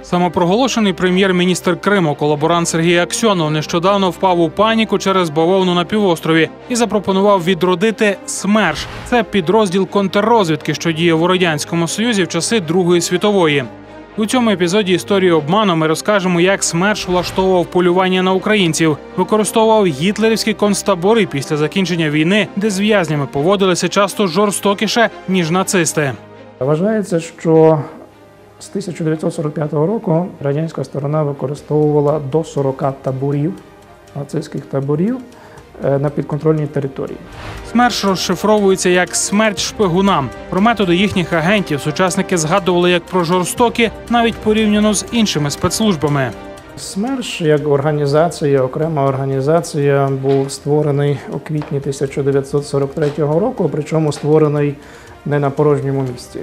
Самопроголошений прем'єр-міністр Криму, колаборант Сергій Аксьонов, нещодавно впав у паніку через бавовну на півострові і запропонував відродити СМЕРШ. Це підрозділ контррозвідки, що діяв у Радянському Союзі в часи Другої світової. У цьому епізоді історії обману ми розкажемо, як СМЕРШ влаштовував полювання на українців, використовував гітлерівські концтабори після закінчення війни, де з в'язнями поводилися часто жорстокіше, ніж нацисти. Вважається, що з 1945 року радянська сторона використовувала до 40 таборів, нацистських таборів, на підконтрольній території. СМЕРШ розшифровується як «смерть шпигунам». Про методи їхніх агентів сучасники згадували як про жорстокі, навіть порівняно з іншими спецслужбами. СМЕРШ як організація, окрема організація, був створений у квітні 1943 року, причому створений не на порожньому місці.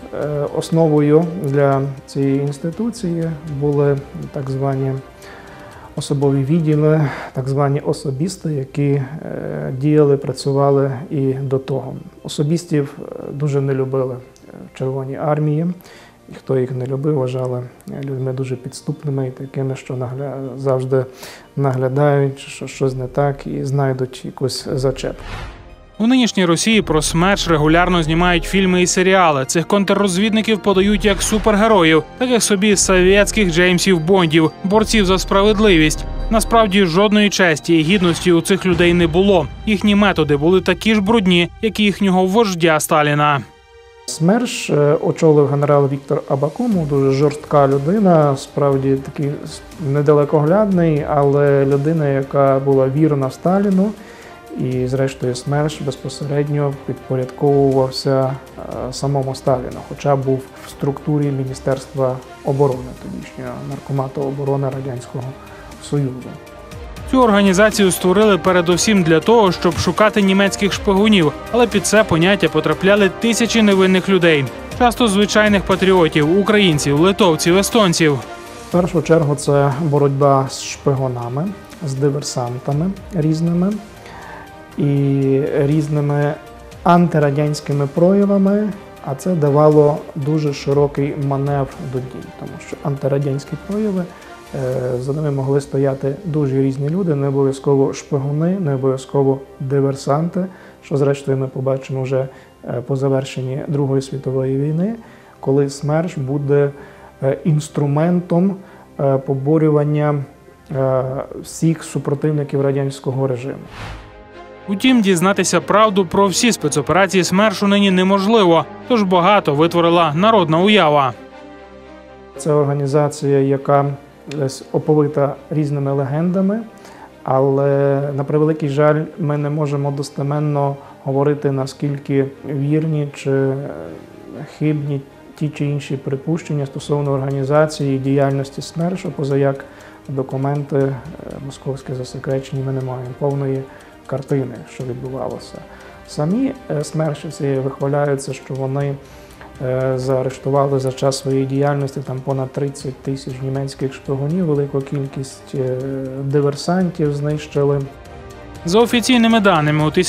Основою для цієї інституції були так звані особові відділи, так звані особісти, які діяли, працювали і до того. Особістів дуже не любили в Червоній армії. І хто їх не любив, вважали людьми дуже підступними і такими, що завжди наглядають, що щось не так і знайдуть якусь зачепку. У нинішній Росії про СМЕРШ регулярно знімають фільми і серіали. Цих контррозвідників подають як супергероїв, таких собі совєтських Джеймсів Бондів, борців за справедливість. Насправді жодної честі і гідності у цих людей не було. Їхні методи були такі ж брудні, як і їхнього вождя Сталіна. СМЕРШ очолив генерал Віктор Абакумов, дуже жорстка людина, справді такий недалекоглядний, але людина, яка була вірна Сталіну. І, зрештою, СМЕРШ безпосередньо підпорядковувався самому Сталіну, хоча був в структурі Міністерства оборони, тодішнього наркомату оборони Радянського Союзу. Цю організацію створили передусім для того, щоб шукати німецьких шпигунів, але під це поняття потрапляли тисячі невинних людей. Часто звичайних патріотів, українців, литовців, естонців. В першу чергу це боротьба з шпигунами, з диверсантами різними і різними антирадянськими проявами, а це давало дуже широкий маневр до дій, тому що антирадянські прояви, за ними могли стояти дуже різні люди, не обов'язково шпигуни, не обов'язково диверсанти, що зрештою ми побачимо вже по завершенні Другої світової війни, коли СМЕРШ буде інструментом поборювання всіх супротивників радянського режиму. Утім, дізнатися правду про всі спецоперації СМЕРШу нині неможливо, тож багато витворила народна уява. Це організація, яка оповита різними легендами, але, на превеликий жаль, ми не можемо достеменно говорити, наскільки вірні чи хибні ті чи інші припущення стосовно організації і діяльності СМЕРШу, поза як документи московські засекречені, ми не маємо повної картини, що відбувалося. Самі смершівці вихваляються, що вони заарештували за час своєї діяльності там понад 30 тисяч німецьких шпигунів, велику кількість диверсантів знищили. За офіційними даними, у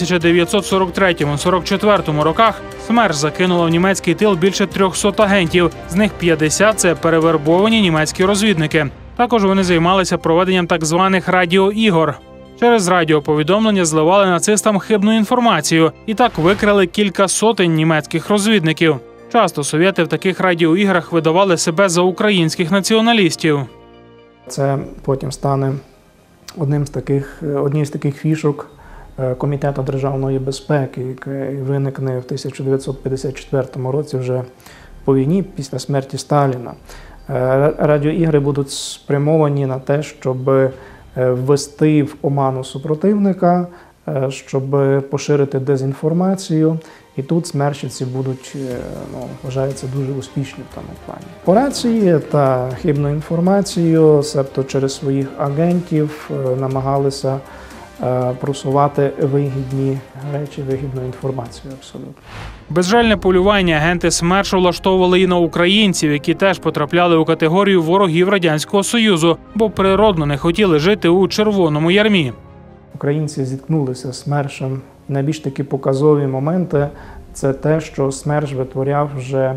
1943-44 роках СМЕРШ закинула в німецький тил більше 300 агентів, з них 50 – це перевербовані німецькі розвідники. Також вони займалися проведенням так званих радіоігор. Через радіоповідомлення зливали нацистам хибну інформацію і так викрали кілька сотень німецьких розвідників. Часто совєти в таких радіоіграх видавали себе за українських націоналістів. Це потім стане однією з таких фішок Комітету державної безпеки, який виникне в 1954 році вже по війні після смерті Сталіна. Радіоігри будуть спрямовані на те, щоб ввести в оману супротивника, щоб поширити дезінформацію. І тут смершівці будуть, вважається, дуже успішні в тому плані. По рації та хибну інформацію, себто через своїх агентів, намагалися просувати вигідні речі, вигідну інформацію абсолютно. Безжальне полювання агенти СМЕРШу влаштовували і на українців, які теж потрапляли у категорію ворогів Радянського Союзу, бо природно не хотіли жити у червоному ярмі. Українці зіткнулися з СМЕРШем. Найбільш такі показові моменти – це те, що СМЕРШ витворяв вже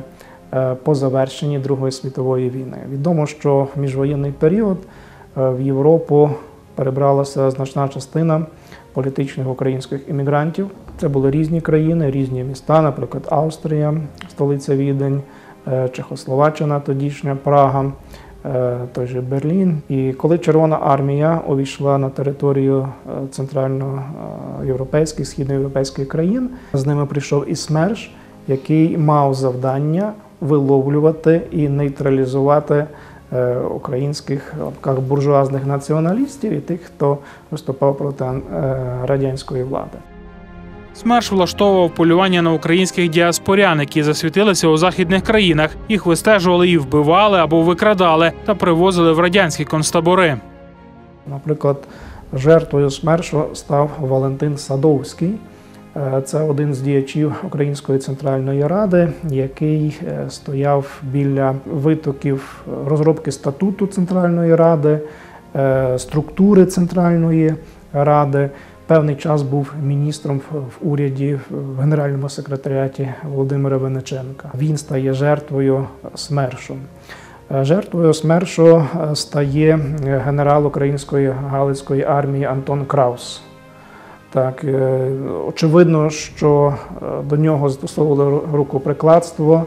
по завершенні Другої світової війни. Відомо, що в міжвоєнний період в Європу перебралася значна частина політичних українських іммігрантів. Це були різні країни, різні міста, наприклад, Австрія, столиця Відень, Чехословаччина, тодішня Прага, той же Берлін. І коли Червона армія увійшла на територію центральноєвропейських, східноєвропейських країн, з ними прийшов і СМЕРШ, який мав завдання виловлювати і нейтралізувати українських буржуазних націоналістів і тих, хто виступав проти радянської влади. СМЕРШ влаштовував полювання на українських діаспорян, які засвітилися у західних країнах. Їх вистежували і вбивали або викрадали та привозили в радянські концтабори. Наприклад, жертвою СМЕРШу став Валентин Садовський. Це один з діячів Української Центральної Ради, який стояв біля витоків розробки статуту Центральної Ради, структури Центральної Ради. Певний час був міністром в уряді, в Генеральному секретаріаті Володимира Винниченка. Він стає жертвою СМЕРШу. Жертвою СМЕРШу стає генерал Української Галицької армії Антон Краус. Так, очевидно, що до нього застосовували рукоприкладство.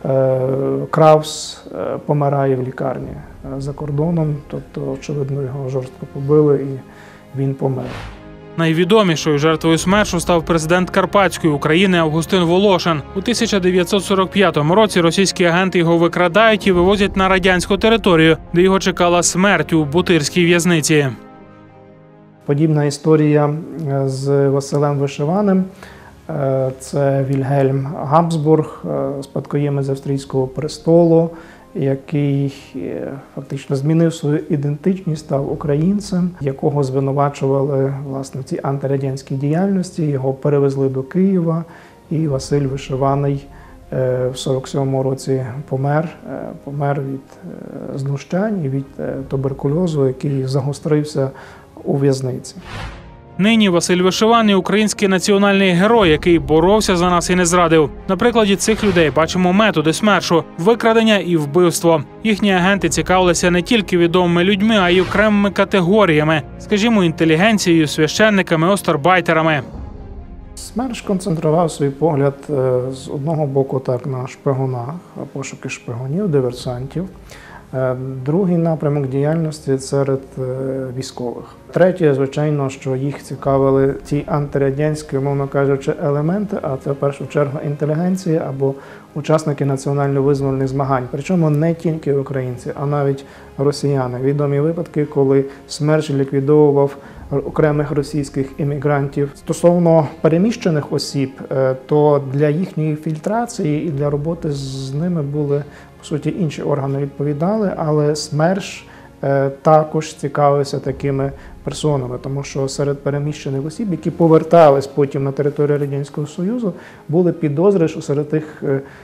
Краус помирає в лікарні за кордоном, тобто, очевидно, його жорстко побили і він помер. Найвідомішою жертвою СМЕРШу став президент Карпатської України Августин Волошин. У 1945 році російські агенти його викрадають і вивозять на радянську територію, де його чекала смерть у Бутирській в'язниці. Подібна історія з Василем Вишиваним. Це Вільгельм Габсбург, спадкоємець австрійського престолу, який фактично змінив свою ідентичність, став українцем, якого звинувачували власне в цій антирадянській діяльності. Його перевезли до Києва, і Василь Вишиваний в 47-му році помер від знущань і від туберкульозу, який загострився у в'язниці. Нині Василь Вишиваний – український національний герой, який боровся за нас і не зрадив. На прикладі цих людей бачимо методи СМЕРШу – викрадення і вбивство. Їхні агенти цікавилися не тільки відомими людьми, а й окремими категоріями, скажімо, інтелігенцією, священниками, остарбайтерами. СМЕРШ концентрував свій погляд з одного боку так на шпигунах, пошуки шпигунів, диверсантів. Другий напрямок діяльності серед військових. Третє, звичайно, що їх цікавили ті антирадянські, умовно кажучи, елементи, а це в першу чергу інтелігенція або учасники національно-визвольних змагань. Причому не тільки українці, а навіть росіяни. Відомі випадки, коли СМЕРШ ліквідовував окремих російських іммігрантів. Стосовно переміщених осіб, то для їхньої фільтрації і для роботи з ними були, по суті, інші органи відповідали, але СМЕРШ також цікавився такими персонами, тому що серед переміщених осіб, які повертались потім на територію Радянського Союзу, були підозри, що серед тих,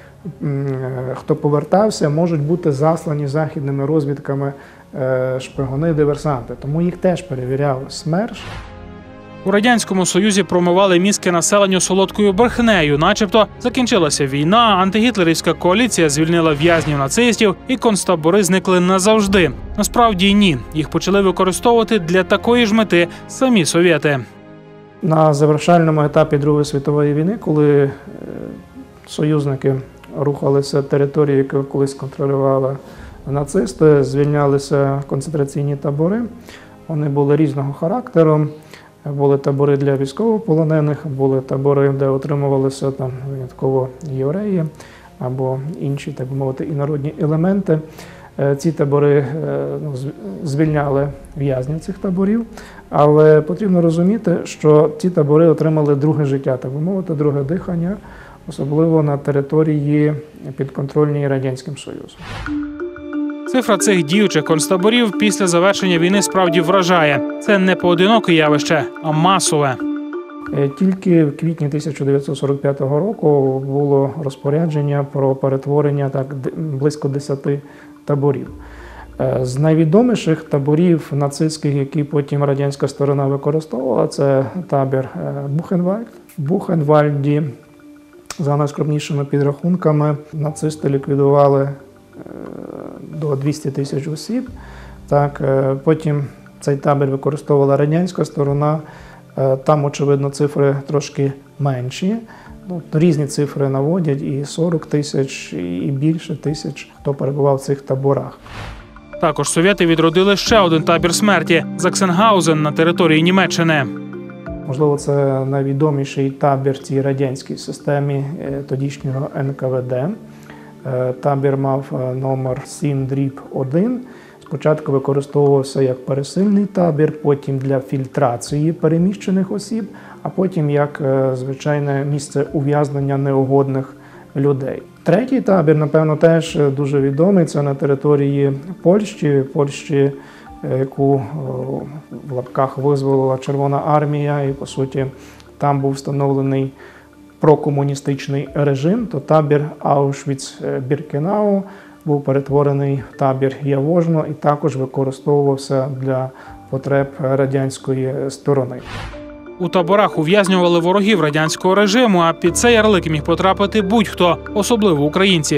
хто повертався, можуть бути заслані західними розвідками шпигуни-диверсанти. Тому їх теж перевіряв СМЕРШ. У Радянському Союзі промивали мізки населенню солодкою брехнею. Начебто закінчилася війна, антигітлерівська коаліція звільнила в'язнів нацистів і концтабори зникли назавжди. Насправді ні. Їх почали використовувати для такої ж мети самі совєти. На завершальному етапі Другої світової війни, коли союзники рухалися території, яку колись контролювали нацисти, звільнялися концентраційні табори. Вони були різного характеру. Були табори для військовополонених, були табори, де отримувалися там винятково євреї або інші, так би мовити, інородні елементи. Ці табори звільняли в'язнів цих таборів, але потрібно розуміти, що ці табори отримали друге життя, так би мовити, друге дихання, особливо на території підконтрольній Радянським Союзом. Цифра цих діючих концтаборів після завершення війни справді вражає. Це не поодиноке явище, а масове. Тільки в квітні 1945 року було розпорядження про перетворення близько 10 таборів. З найвідоміших таборів нацистських, які потім радянська сторона використовувала, це табір Бухенвальд. В Бухенвальді За найскромнішими підрахунками, нацисти ліквідували до 200 тисяч осіб. Так, потім цей табір використовувала радянська сторона. Там, очевидно, цифри трошки менші. Різні цифри наводять, і 40 тисяч, і більше тисяч, хто перебував в цих таборах. Також совєти відродили ще один табір смерті – Заксенгаузен на території Німеччини. Можливо, це найвідоміший табір в цій радянській системі тодішнього НКВД. Табір мав номер 7/1. Спочатку використовувався як пересильний табір, потім для фільтрації переміщених осіб, а потім як звичайне місце ув'язнення неугодних людей. Третій табір, напевно, теж дуже відомий. Це на території Польщі, яку в лапках визволила Червона армія, і, по суті, там був встановлений прокомуністичний режим, то табір Аушвіц-Біркенау був перетворений в табір Явожно і також використовувався для потреб радянської сторони. У таборах ув'язнювали ворогів радянського режиму, а під цей ярлик міг потрапити будь-хто, особливо українці.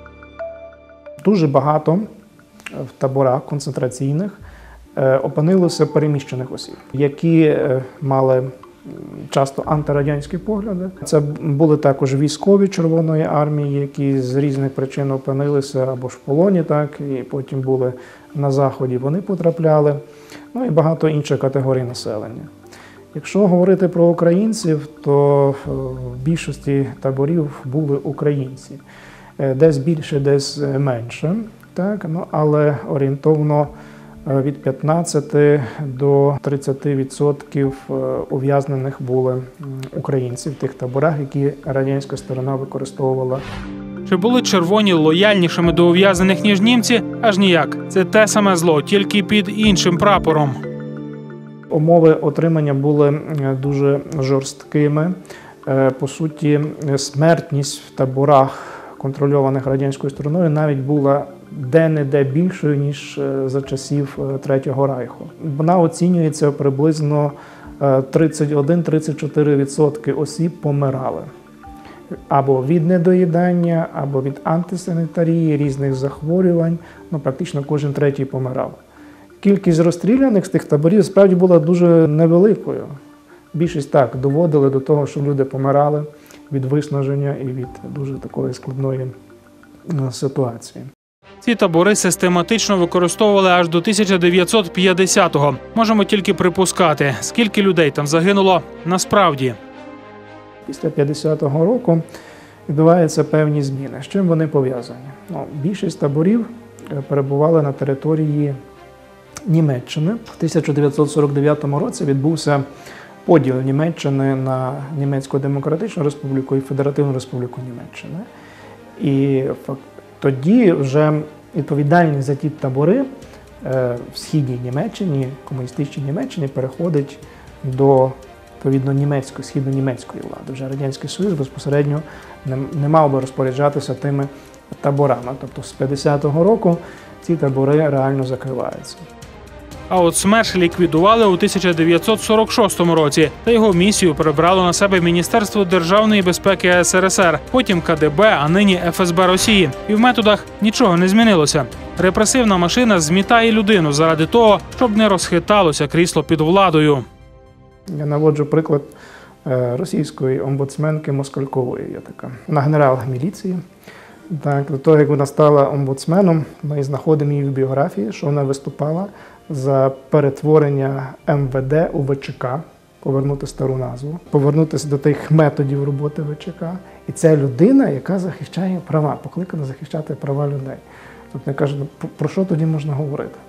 Дуже багато в таборах концентраційних опинилося переміщених осіб, які мали часто антирадянські погляди. Це були також військові Червоної армії, які з різних причин опинилися або ж в полоні, так, і потім були на Заході, вони потрапляли, ну і багато інших категорій населення. Якщо говорити про українців, то в більшості таборів були українці. Десь більше, десь менше, так, ну, але орієнтовно від 15 до 30% ув'язнених були українці в тих таборах, які радянська сторона використовувала. Чи були червоні лояльнішими до ув'язнених, ніж німці? Аж ніяк. Це те саме зло, тільки під іншим прапором. Умови отримання були дуже жорсткими. По суті, смертність в таборах, контрольованих радянською стороною, навіть була де-не-де більшою, ніж за часів Третього Райху. Вона оцінюється приблизно 31-34% осіб помирали. Або від недоїдання, або від антисанітарії, різних захворювань. Ну, практично кожен третій помирав. Кількість розстріляних з тих таборів справді була дуже невеликою. Більшість так доводили до того, що люди помирали від виснаження і від дуже такої складної ситуації. Ці табори систематично використовували аж до 1950-го. Можемо тільки припускати, скільки людей там загинуло насправді. Після 50-го року відбуваються певні зміни. З чим вони пов'язані? Більшість таборів перебували на території Німеччини. В 1949 році відбувся поділ Німеччини на Німецьку Демократичну Республіку і Федеративну Республіку Німеччини. І тоді вже відповідальність за ті табори в східній Німеччині, комуністичній Німеччині переходить до відповідно східно-німецької влади. Вже Радянський Союз безпосередньо не мав би розпоряджатися тими таборами. Тобто з 50-го року ці табори реально закриваються. А от СМЕРШ ліквідували у 1946 році, та його місію перебрало на себе Міністерство державної безпеки СРСР, потім КДБ, а нині ФСБ Росії. І в методах нічого не змінилося. Репресивна машина змітає людину заради того, щоб не розхиталося крісло під владою. Я наводжу приклад російської омбудсменки Москалькової. Є така. Вона генерал міліції. Так, до того, як вона стала омбудсменом, ми знаходимо її в біографії, що вона виступала за перетворення МВД у ВЧК, повернути стару назву, повернутися до тих методів роботи ВЧК. І це людина, яка захищає права, покликана захищати права людей. Тобто, я кажу, про що тоді можна говорити?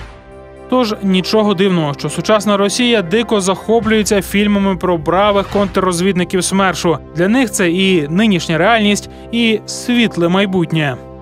Тож нічого дивного, що сучасна Росія дико захоплюється фільмами про бравих контррозвідників СМЕРШу. Для них це і нинішня реальність, і світле майбутнє.